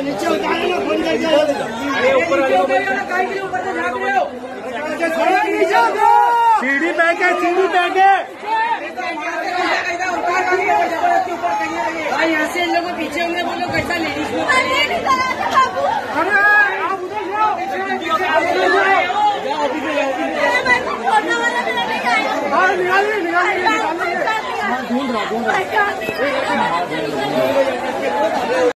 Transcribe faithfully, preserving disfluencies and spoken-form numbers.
नीचे उतारे ना फोन करके। अरे ऊपर सीढ़ी बैग है, सीढ़ी बैग है भाई। यहाँ से इन लोगों पीछे होंगे, वो लोग कैसा लेडीज को ढूंढ रहा ढूंढ रहा